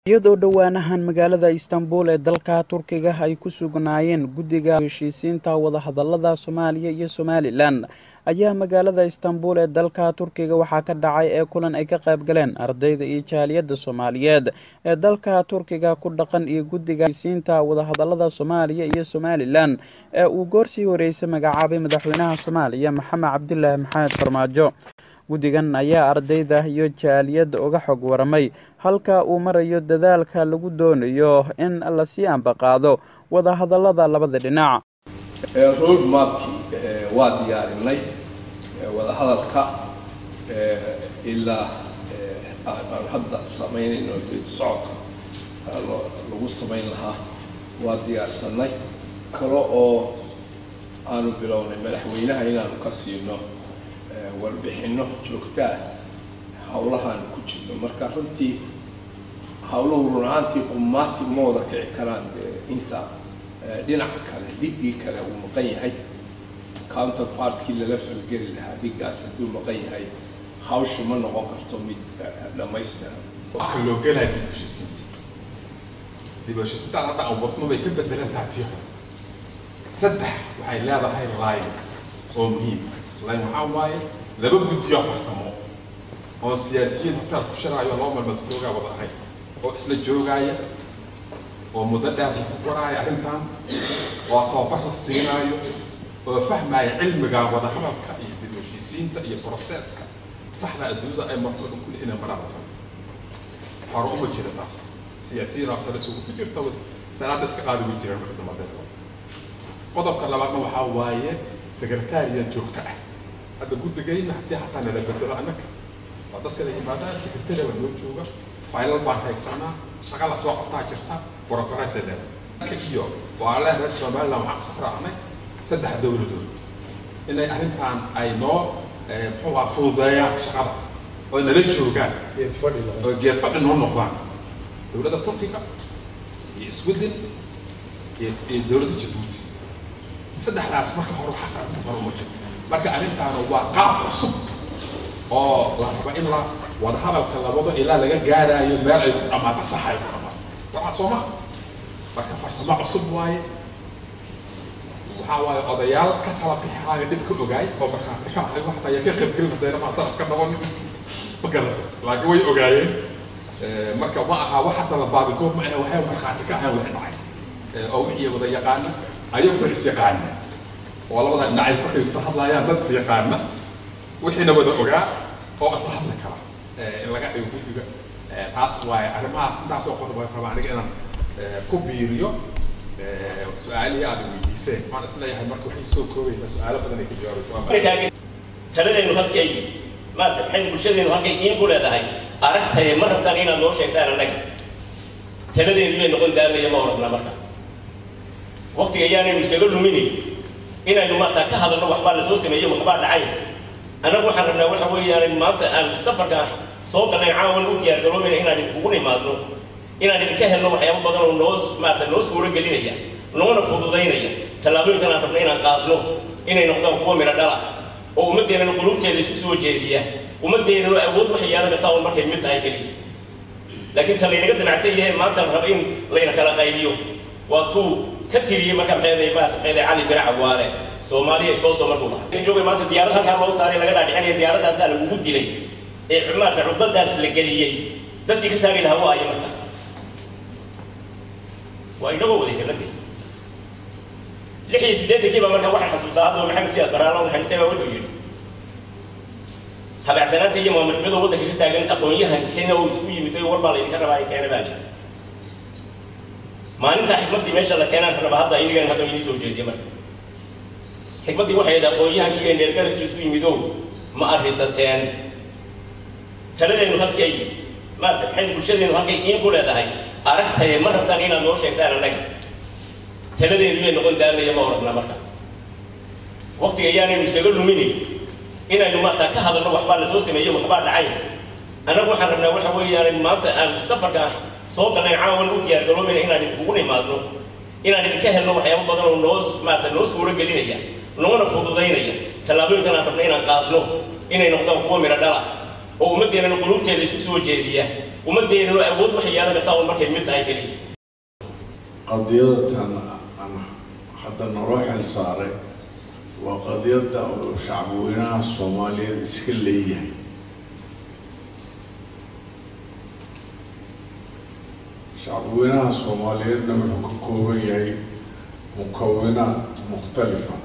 iyadoo dhawaanahan magaalada Istanbul ee dalka Turkiga ay ku sugnaayeen guddiga heshiisiinta wada hadallada Soomaaliya iyo Somaliland ayaa magaalada Istanbul ee dalka Turkiga waxaa ka dhacay kulan ay ka qayb galeen ardayda iyo jaaliyadda Soomaaliyeed ee dalka Turkiga ku dhaqan iyo guddiga heshiisiinta wada hadallada Soomaaliya iyo Somaliland ee uu goorsii horeysay magacaabay madaxweynaha Soomaaliya Maxamed Cabdullaahi Maxamed Farmaajo. guddigan ayaa ardayda iyo jaaliyadda uga xog waramay halka uu marayo dadaalka lagu doonayo in la sii ambaqaado wada hadallada labada dhinac. road mapki waa diyaarinay wada hadalka ilaa aan hadda sameynayno socodka lagu sameyn lahaa waa diyaarsanay kale oo aanu bilownay madaxweynaha inaanu ka siino warbixino joogta hawlahan ku jirno marka runtii hawluhu runaantii qumaati mooda kici karaan inta dhinaca kale digii kale uu maqan yahay counterpartkii lala falgeli lahaa digaas hadduu maqan yahay hawshu ma noqon karto mid dhamaystiran waxa loo gelay dibashiisada hadda aan wadno bay ka bedelan tahay fiican saddex waxay leedahay line oo muhiim line waxaa waaye laba guddiyo farsamo oo siyaasiyiin inta ku shaqeeyo loo malmad jooga wada ahay oo isla joogaya oo muddo dheer ku qoraya arrintan oo tababar la siinayo oo fahmaya cilmiga wada hadalka iyo dibashiisiinta iyo processka saxda adduunyada ay martay ku leeyahay marada hore uma jira taas siyaasiyiin oo kale soo ku jirta sanadda iska qaadi u jiraan marka dambe qodobka labaadna waxaa waaye sekretariya joogta ah هذا قد جاينا حتى أنا لبدل عنك هذا كده يبادر سكرتير ونوجوه فايل البارك يسمع شغال أسواق تاجرتها ورقة سلام كيو وعلى هذا الشمال لو عكس فرعنا سد الدولة دول إن أهم كان أي نوع هو فوضى شغال وإن رجعوا قال يتفضل إنه نقطان دولة التركية يسودن دولة جدود سد على أسماء هروح حسن هروح marka arrintaana waa qaab cusub oo la rabo in la wada hadalka labada ilaa laga gaarayo meel ay ku dhamaato saxay waxa Soomaa marka farsamo cusub waaye waxa waaye odayaal ka tala bixaya dib ka ogaay oo marka ka ay wax tayo ka qeybgal madayna ma taraf ka dhawan bagala laakiin way ogaayeen marka ma aha waxa tala baad goob ma aha waxay marxaati ka ahaan wax dhacay oo wixii wada yaqaan ayuu is yaqaan والله هذا نعيب كل يستحضر يا ضد سيقارنا وحنا بدأ أجا أو أصحاب الكلام اللي قاعد يقول كذا تاس واي أنا ما أصلا أقول بقى طبعا أنا كوبيريو سؤالي هذا ويجيسه ما أصلا يحب مركو حيسو كويس سؤال بدنا نكجارو سؤال سنة إنه هالكي ما حين كل شيء إنه هالكي يقول هذا هاي عرفت هي مرة ثانية لو شيء ثاني لك سنة إنه نقول دار لي ما ورنا مرة وقت أيام مش يقولوا مني إن المرأة كهذا الروح بال زوجي ما يجوا حبار عين أنا أقول حرنا وحوي يعني المرأة السفر كان صوب أنا يعاون ودي أقولون من هنا يقولون ما ذنو إن هذا كهل الروح يوم بدل الناس ما تنوس ورجلينيا نون فضودينيا تلابين كنا فرنينا قاضلو إن نقدر قوة من الدلع ومدينا نقولون تيجي سوسو جدية ومدينا نقول وحيانا بتاول مركب متى هيكلي لكن تلي نقدر نعسيه ما تنهرين لين كلا غيبيو وتو كثير مركب هذا علي برع واره سومالي توصل مركوبة. نجوم ما تديارة كان الله صار لقى داعي يعني ديارة داسال وجود لي. عمر عبد الداس اللي قال لي داس يكسر الهواء يا مركب. وإنه هو ذيك النبي. لحية سديت كيف مركب واحد حسوسات ومحمد سياد برالة ومحمد سياد وجود يجلس. هبع سنوات يجي محمد وضع كذا تاجن أقوياء كانوا ويسوي متى وربع اللي كان ربعي كان بالي. ما أنت حكمتي ما شاء الله كان أنا بهذا إني كان هذا مني سوى جدي مرة حكمتي واحدة قوية كي نركز في سوي ميدو ما أرهستين سنة إنه هالكي ما حين كل شيء إنه هالكي يقول هذا هاي عرفت هي مرة ثانية لو شيء ثاني لك سنة إنه نقول دار لي ما ورنا مرة وقت أيام مش يقولوا مني إن المرأة كهذا الروح بال زوجي ما يجوا حبار عين أنا أقول حرنا وحوي يعني المرأة السفر كان صوب أنا يعاون ودي أقولون من هنا يقولون ما ذنو إن هذا كهل الروح يوم بدل الناس ما تنوس ورجلينيا نون فضودينيا تلابين كنا فرنينا قاضلو إن نقدر قوة من الدلع ومدينا نقولون تيجي سوسو جدية ummadeennu awood waxay yeelan kartaa oo markay mid tahay kaliya qadiyadatan ana hadda naloo xil saaray waa qadiyadda shacabweynaha Soomaaliyeed iska leeyahay shacabweynaha Soomaaliyeedna wuxuu ka kooban yahay mukawinaad mukhtalifa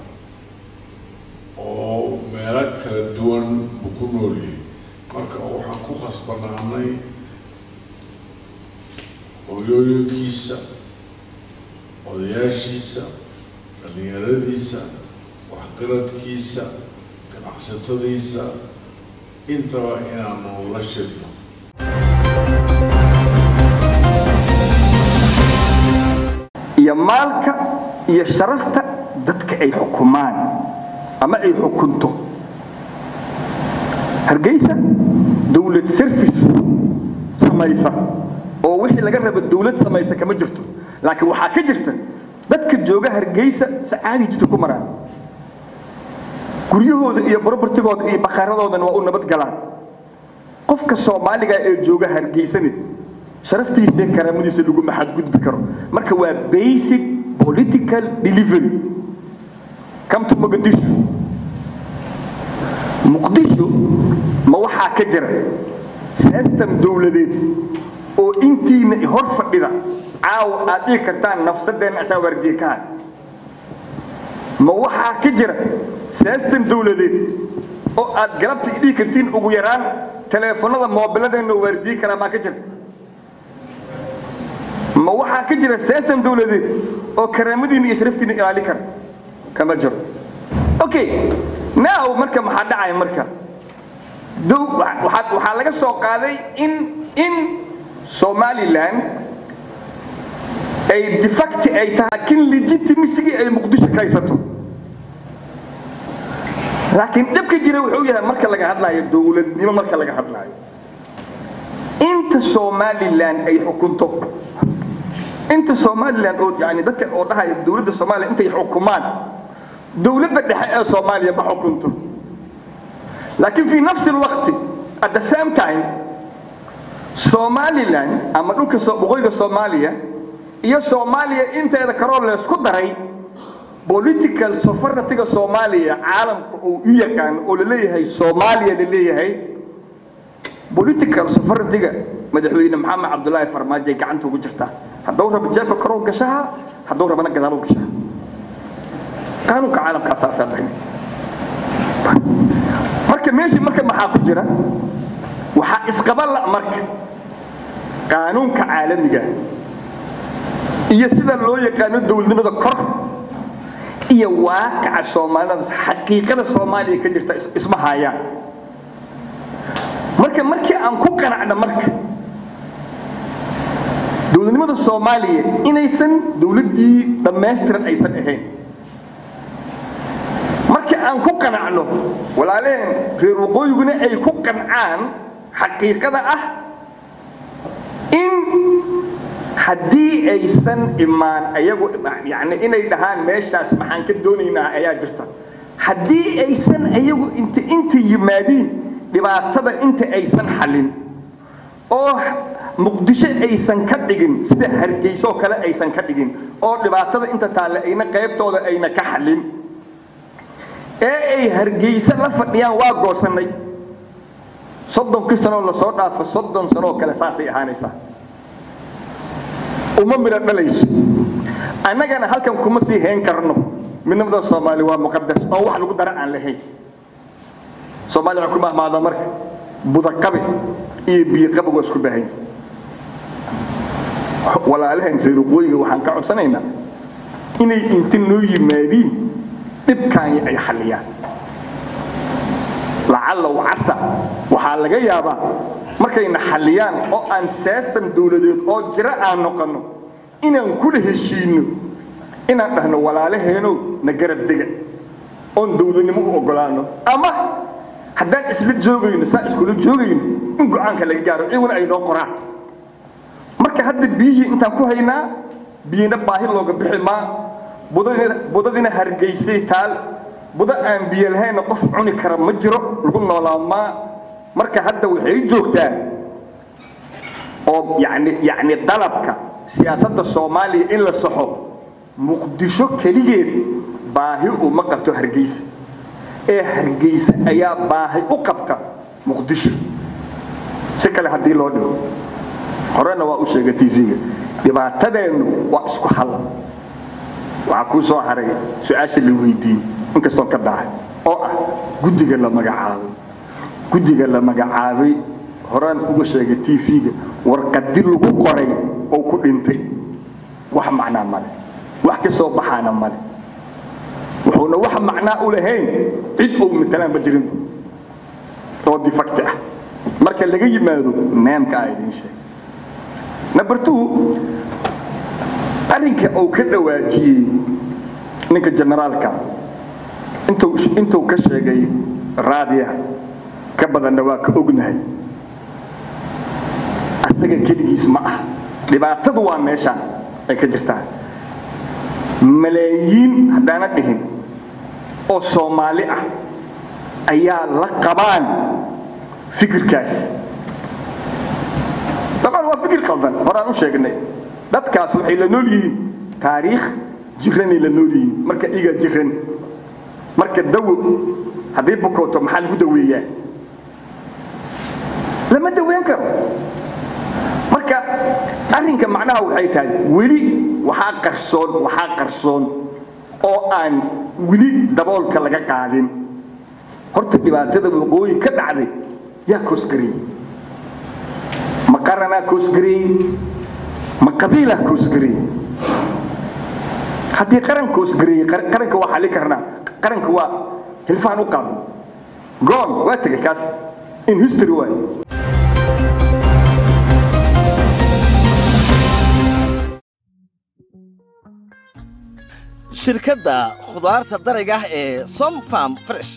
oo meelo kala duwan uu ku nool yahay marka waxaan ku khasbanaanay hooyooyinkiisa odayaashiisa dhalinyaradiisa waxgaradkiisa ganacsatadiisa intaba inaanu la shirno iyo maalka iyo sharafta dadka ay xukumaan ama ay xukunto Hargeysa dawlad service samaysa oo wixii laga rabo dawlad samaysa kama jirto laakiin waxa ka jirta dadka jooga Hargeysa saacadi jirto ku maraan guryahooda iyo property-gooda iyo bakhaaradoodana waa u nabad galaan qofka Soomaaliga ee jooga Hargeysa sharaftiisa karaamadiisa lagu maxad gudbi karo marka waa basic political delivery come to Mogadishu ma waxa ka jira system dawladeed oo intiina hor fadhida caaw aad dhigi kartaan nafsadeena asaa wardiikaa ma waxa ka jira system dawladeed oo aad galabta dhigi kartiin ugu yaraan telefoonada moobiladeena wardii kara ma ka jira ma waxa ka jira system dawladeed oo karaamadiina iyo sharaftiina ilaali kara kama jiro okay now marka maxaa dhacay marka waxa laga soo qaaday in Somaliland ay de facto ay tahay kin legitimacy ay Muqdisho ka haysato laakiin dibka jira wuxuu yahay marka laga hadlayo dawladnimo marka laga hadlayo inta Somaliland ay xukunto inta Somaliland oo yani dadka oo dhahay dawladda Soomaaliya intay xukumaan dawladda dhexe ee Soomaaliya ma xukunto laakiin fi nafs الوقت at the same time Somaliland ama dhulka boqoyga Soomaaliya iyo Soomaaliya inteeda karoo la isku daray political sovereignty-ga Soomaaliya caalamku uu u yaqaan oo la leeyahay Soomaaliya la leeyahay political sovereignty-ga madaxweyne Maxamed Cabdullaahi Farmaajo gacanta ugu jirta hadduu rabo jeebka karoo gashaha hadduu rabana gadaal u gashaha قانون كعالم كاساسا بين marka meeshii marka maxaa ku jira waxa isqabal marka qaanunka caalamiga iyo sida loo yaqaan dawladnimada kor iyo waaqica Soomaaliyeed xaqiiqada Soomaaliya ka jirta isma hayaan markii aan ku qanacno marka dawladnimada Soomaaliya inaysan dawladii dhameystiran aysan ahayn marka aan ku qanacno walaaleen reer waqooyiguna ay ku qancaan xaqiiqada ah in haddii aysan imaan ayagu yani inay dhahaan meeshaas maxaan ka doonaynaa ayaa jirta haddii aysan ayagu inta yimaadiin dhibaatada inta aysan xalin oo Muqdisho aysan ka dhigin sida Hargeysa oo kale aysan ka dhigin oo dhibaatada inta taale ayna qaybtooda ayna ka xalin ay Hargeysa la fadhiyaan waa goosanay 30 sano la soo dhaafay 30 sano kale saasay ahaanaysaa uma mira dhalayso annagana halkan kuma sii heen karno midnimada Soomaaliya waa muqaddas oo wax lagu dara aan lahayn Soomaaliya ku maamaada marka budaqabe iyo biiqabe waa isku baahan walaalahan reer waqooyiga waxaan ka codsanaynaa inay inta noo yimaadiin dibkaan ay xaliyaan lacalla wacasa waxa laga yaabaa markayna xaliyaan oo aan system dawladeed oo jira aan noqono inaan kula heshiino inaan dhahno walaalaheeno na garab dega oo dawladnimo u ogolaano ama haddaan isla joogayno saa iskula joogayno in go'aanka laga gaaro iyaguna ay noo qoraan marka hadda biyihii intaan ku haynaa biyina baahi looga bixi maa budadina Hargeysay taal buda aan biyo lahayn qof cuni kara ma jiro lagu noolaamaa marka hadda waxay joogtaa oo yani dalabka siyaasadda Soomaaliya in la saxo muqdisho kaligeed baahi uma qabto Hargeysa ee Hargeysa ayaa baahi u qabta muqdisho si kale hadii loo dhigo horena waa u sheegay TV-ga dhibaatadeenu waa isku hal waxa ku soo haray su'aasha la weydiin inkastoo ka dahay oo ah guddiga la magacaabay horaan ugu sheegay TV-ga warqadi lagu qoray oo ku dhintay wax macna male wax ka soo baxana male wuxuuna wax macna u lahayn cid uu matalaan bajirin oo difacti ah marka laga yimaado naamka ay idin sheegay number 2 arrinka uu ka dhawaajiyay ninka generaalka intuu ka sheegay raadiyaha ka badanna waa ka ognahay asaga keligiis ma ah dhibaatadu waa meesha ay ka jirtaa malaayiin hadana dhihin oo Soomaali ah ayaa la qabaan fikirkaas طبعا waa fikir qaldan horaan u sheegnay dadkaas waxay la nool yihiin taariikh jiran la nool yihiin marka iga jiran marka dawo hadii bukooto maxaa lagu daweeyaa lama daweyn karo marka arrinka macnaha waxay tahay weli waxa qarsoon oo aan weli daboolka laga qaadin horta dhibaatada waqooyi ka dhacday yaa koosgaray ma qarana koosgaray ma qabiila koosgaray haddii qaran koosgaray qaranka waa xali karnaa qaranka waa hilfaan u qaado goon waa tagay kaas in history way shirkadda khudaarta dariga ee Som Farm Fresh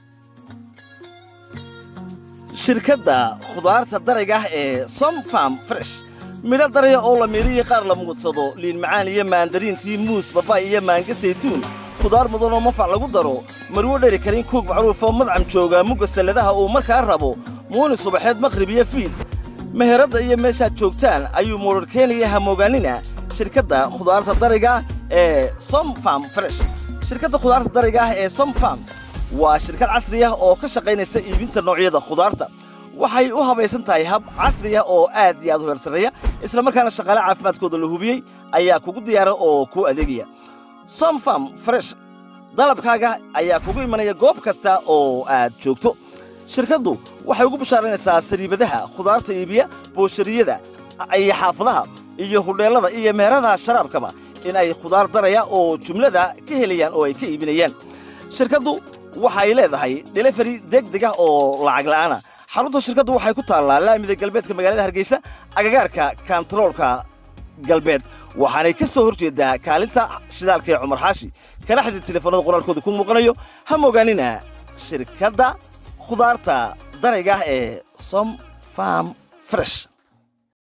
shirkadda khudaarta dariga ee Som Farm Fresh midho daraya oo la meeliyay qaar la muudsado liin macaan iyo maandariintii muus babay iyo maanga saytuun khudaar mudan oo mafac lagu daro marwo dheeri karin koog macruuf oo madcam jooga muga saladaha uu markaa rabo muuni subaxeed maqrib iyo fiid meherada iyo meeshaad joogtaan ayuu murar keenaya hamoogaanina shirkadda khudaarta dariga ee Som Farm Fresh shirkadda khudaarta dariga ee Som Farm waa shirkad casri ah oo ka shaqaynaysa iibinta noocyada khudaarta waxay u habaysan tahay hab casri ah oo aad iyo aad u heersareeya isla markaana shaqaale caafimaadkooda la hubiyay ayaa kugu diyaara oo ku adeegaya Som Farm Fresh dalabkaaga ayaa kugu imanaya goob kasta oo aad joogto shirkaddu waxay ugu bashaaranaysaa sariibadaha khudaarta iibiya booshariyada iyo xaafadaha iyo hudheelada iyo meheradaha sharaabkaba in ay khudaar daraya oo jumlada ka helayaan oo ay ka iibinayaan shirkaddu waxay leedahay delivery degdeg ah oo lacag la'aan ah xarunta shirkaddu waxay ku taallaa laamida galbeedka magaalada Hargeysa agagaarka kantaroolka galbeed waxaanay ka soo horjeedaa kaalinta shidaalka ee Cumar Xaashi kala xidhiidh telefoonada qoraalkooda ku muuqanayo ha moogaanina shirkadda khudaarta dariga ee Som Farm Fresh